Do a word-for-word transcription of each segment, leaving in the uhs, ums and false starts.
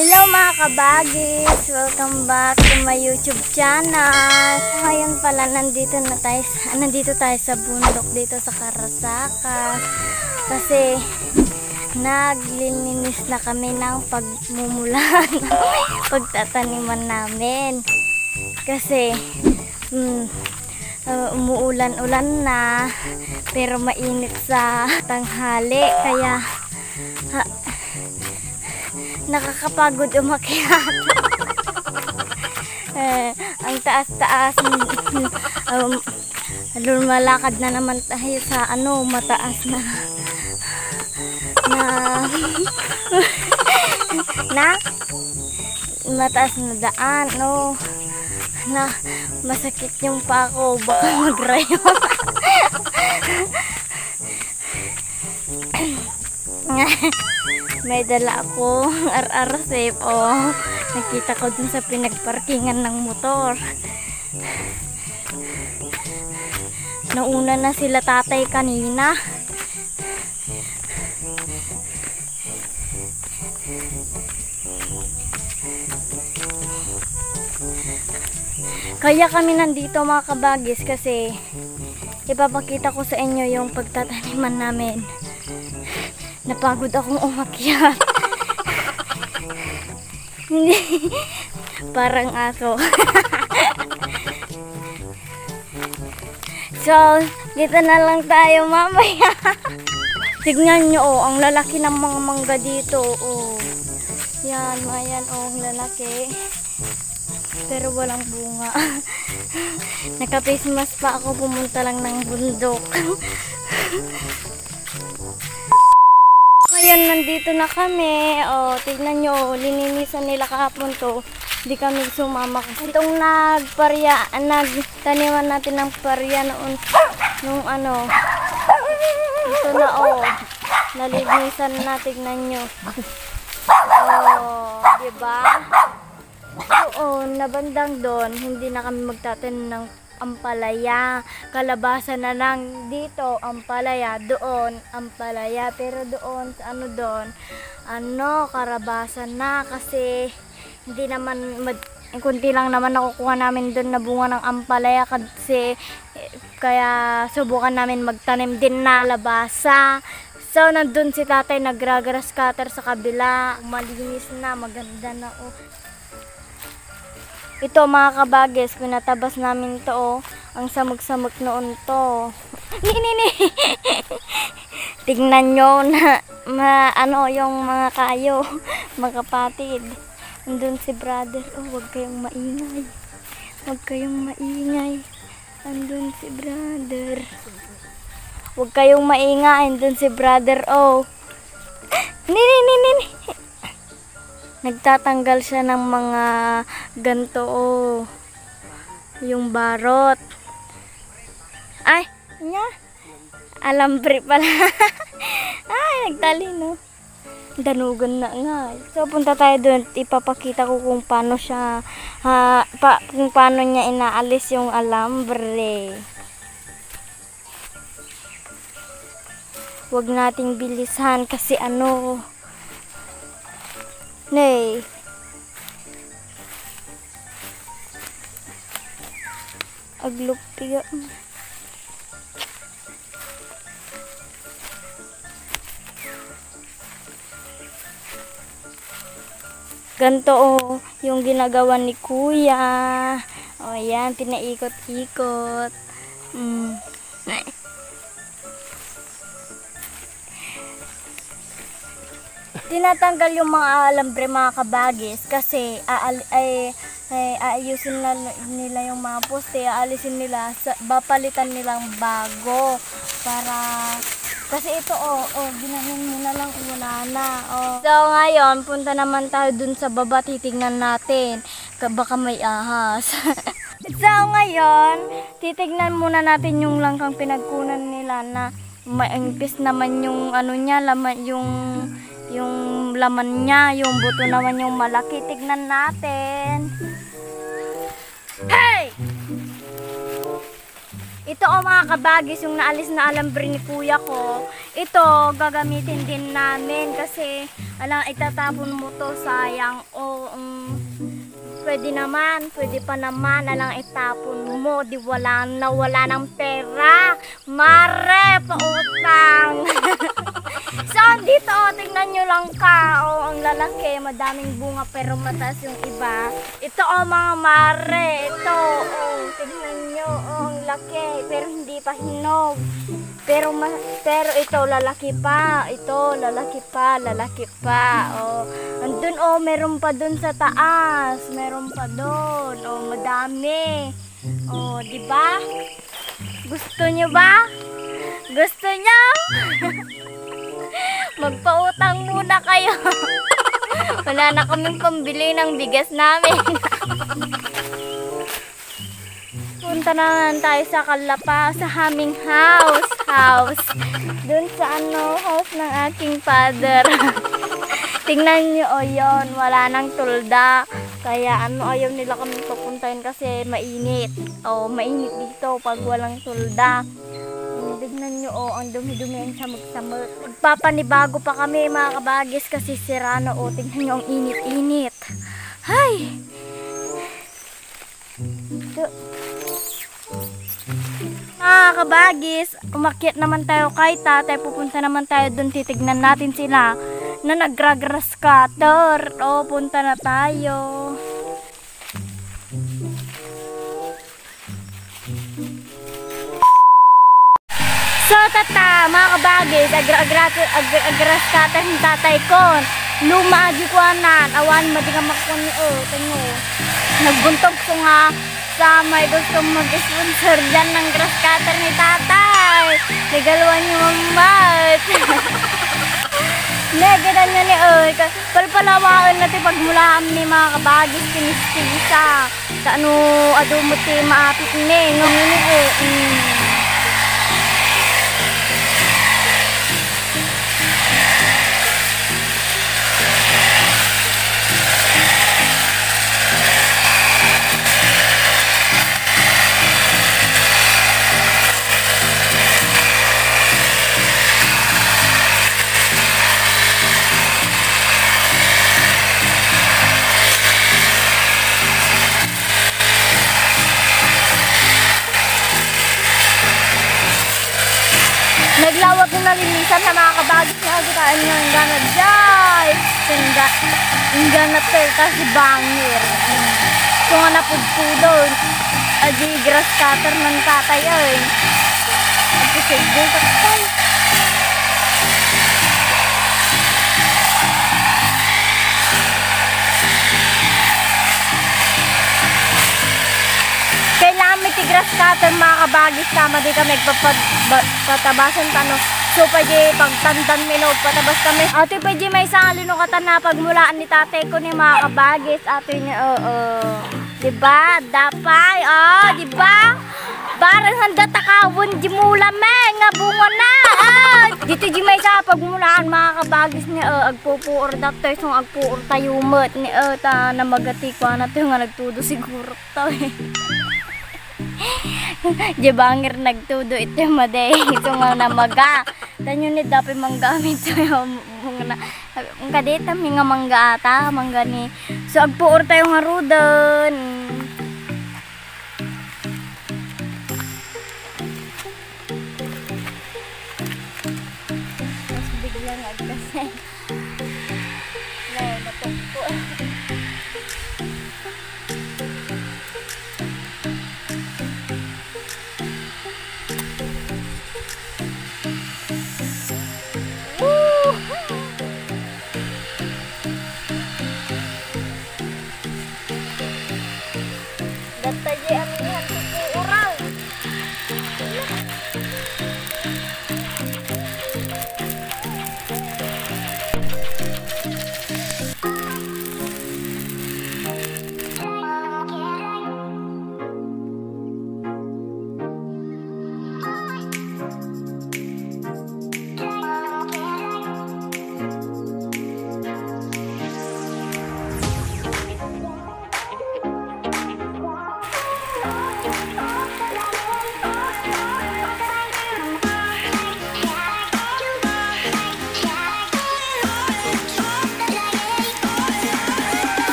Hello mga kabagis! Welcome back to my YouTube channel. Ngayon pala nandito na tayo, nandito tayo sa bundok dito sa Carazacas. Kasi naglilinis na kami ng pagmumulan, pagtataniman namin. Kasi um, uh, umuulan-ulan na, pero mainit sa tanghali. Kaya ha, nakakapagod umakyat. eh, ang taas-taas. um, lumalakad na naman tayo sa ano, mataas na na na mataas na daan, no, na masakit yung pa ko, baka magrayo. May dala ako R R safe. Oh, nakita ko dun sa pinagparkingan ng motor. Nauna na sila tatay kanina. Kaya kami nandito mga kabagis kasi ipapakita ko sa inyo yung pagtataniman namin. Napagod akong umakyat. Hindi. Parang aso. So, dito na lang tayo mamaya. Tignan nyo, oh, ang lalaki ng mga mangga dito. Oh. Yan, mayan, oh, ang lalaki. Pero walang bunga. Naka-face mask pa ako, pumunta lang ng bundok. Ngayon, nandito na kami. O, tignan nyo, lininisan nila kahapon to. Hindi kami sumama kasi itong nagparya, nagtaniman natin ng parya noon, nung ano, ito na, o, nalinisan na, tignan nyo. O, diba? Oo, nabandang doon, hindi na kami magtatanim ng ampalaya. Kalabasa na lang dito, ampalaya, doon, ampalaya. Pero doon, sa ano doon, ano, karabasa na kasi hindi naman, kunti lang naman nakukuha namin doon na bunga ng ampalaya kasi kaya subukan namin magtanim din na labasa. So, nandun si tatay nagragrass cutter sa kabila. Malinis na, maganda na, oh. Ito mga kabagis, pinatabas namin to, oh. Ang samag-samag noon to. Nini! Tignan nyo na ma, ano yung mga kayo, mga kapatid. Andun si brother. Oh, wag kayong maingay. Wag kayong maingay. Andun si brother. Wag kayong maingay. Andun si brother. Oh. Nini, nini. Nagtatanggal siya ng mga ganto, oh. Yung barot. Ay, niya. Alambre pala. Ay, nagtali, no. Danugan na nga. So, punta tayo doon. Ipapakita ko kung paano siya, ha, pa, kung paano niya inaalis yung alambre. Huwag nating bilisan kasi ano, Nay. Aglupiga. Ganto, oh, yung ginagawa ni Kuya. O, yan, pinaikot-ikot. Mm. Tinatanggal yung mga alambre mga kabagis kasi aal ay, ay aayusin na nila yung mga poste, aalisin nila, sa, bapalitan nilang bago para kasi ito, oh, oh ginanon mo na lang, wala na, oh. So ngayon, punta naman tayo dun sa baba, titignan natin baka may ahas. So ngayon, titignan muna natin yung langkang pinagkunan nila na maimpis naman yung ano niya, laman yung yung laman niya, yung buto naman yung malaki. Tignan natin. Hey! Ito o mga kabagis, yung naalis na alambre ni kuya ko. Ito, gagamitin din namin kasi alam, itatapon mo to, sayang. O, um, pwede naman, pwede pa naman, alang itapon mo. Di wala na, wala ng pera. Mare, pautang. So, dito, oh, tingnan nyo lang ka. Oh, ang lalaki, madaming bunga pero mataas yung iba. Ito, oh, mga mare. Ito, oh, tingnan nyo. Oh, ang laki, pero hindi pa hinog. Pero, pero ito, lalaki pa. Ito, lalaki pa, lalaki pa. Oh, andun, oh, meron pa dun sa taas. Meron pa dun. Oh, madami. Oh, di ba? Gusto nyo ba? Gusto nyo? Magpautang muna kayo. Wala na kaming pambili ng bigas namin. Punta na tayo sa Kalapa, sa aming house. House. Dun sa ano, house ng aking father. Tingnan nyo, o yun, wala nang tulda. Kaya ano, ayaw nila kami papuntahin kasi mainit. O, mainit dito pag walang tulda. Tignan nyo, oh, ang dumi-dumi ang samag-samag. Magpapanibago pa kami mga kabagis kasi sirano, oh, tignan nyo ang init-init. Hay! Ito. Mga kabagis, umakyat naman tayo kay tatay, pupunta naman tayo dun, titignan natin sila na nagra-grass cutter. Oh, punta na tayo. So tata, mga kabagis, agras cutter ng tatay ko. Lumagi ko anan, awan madigamak ko ni o, tango. Nagbuntog ko nga sa may gustong mag-sponsor dyan ng grass cutter ni tatay. Regaluan niyo mamat. Negadan niya ni o, palpalawaan natin pagmulaan ni mga kabagis, kinistisa. Sa ano, adumuti maapit ni, ngumini o. Mm. Naglawag ng nalinisan sa mga kabagis na kagitaan nyo. Ang gana dyan. Ang gana perta si Bangir. So nga napudpudo. Adi grass cutter ng tatay ay. At sige, tatay. Kailangan may tigras cutter mga kabagis, tama di kami pagpatabasan tano. So pwede pagtantan minog patabas kami. Ate pwede may isang linukatan na pagmulaan ni tatay ko ni mga kabagis. Ate niya, oo. Diba? Dapay, oh, diba? Barang handa takawon di mula me, nga bunga na. Ah. Dito di may sa pagmulaan mga kabagis ni uh, agpupuor doctor so agpuor tayumet ni uh, ta na magati ko na to nga nagtudo siguro to eh. Jabangir nagtudo ito maday ito nga namaga. Tanyo ni dapat manggamit so yung mga ang kadeta mi nga mangga ata mangga ni. So agpuor tayo nga rudon. Mas biglang agkasay. Nay napukpo. Datay amihan ko oral.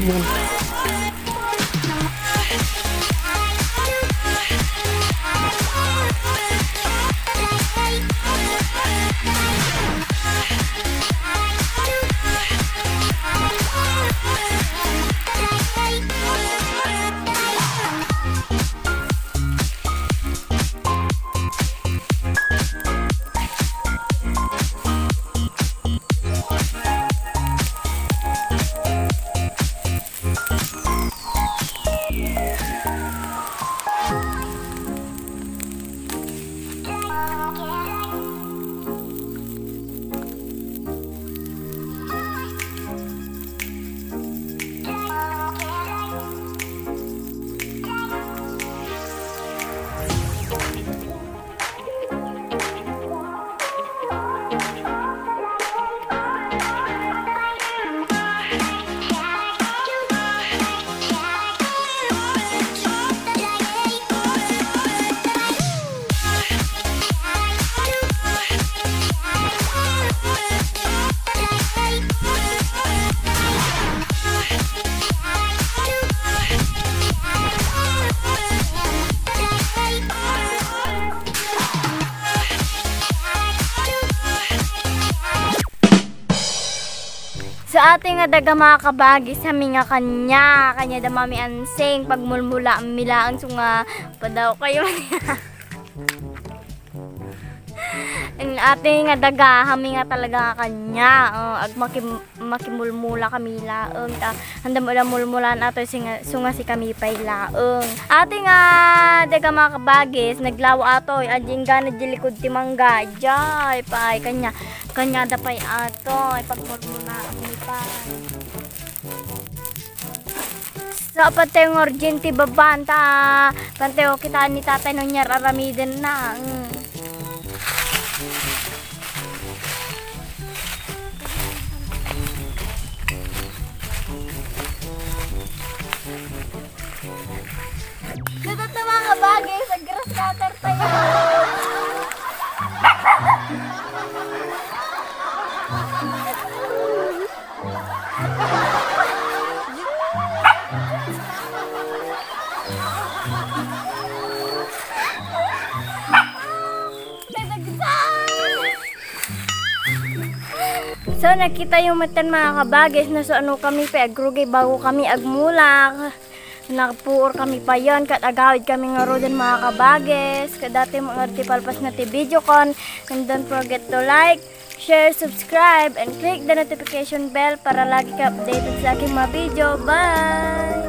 Yan. Sa ating nga daga mga kabagis, hami nga kanya, kanya da mami ansing, pagmulmula ang milaan, so nga, padaw kayo niya. Ang ating nga daga, hami nga talaga nga kanya, uh, ag makim, makimulmula kami laong, ta, handa mo lang mulmulan ato, so nga si kami pa'y laong. Ating nga daga mga kabagis, naglawa ato, ading gana jilikod timangga, jay, pa'y kanya, kanya da pa'y ato, ipagmulmula kami pa'y. Sa so, pateng urgente babanta, panteo kita ni tatay nung nyar aramiden na. Mm. Dito ito mga kabagay, sa grass cutter tayo. So nakita yung matan mga kabagis na so ano kami pa agrugay bago kami agmulak. Nakapuor kami pa yon kat agawid kami nga roden mga kabagis. Kadati mga artipalpas na ti video con. And don't forget to like, share, subscribe, and click the notification bell para lagi ka updated sa aking mga video. Bye!